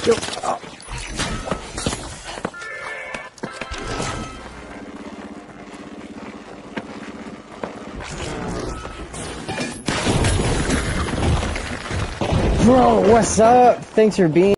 Yo. Oh. Bro, what's up? Thanks for being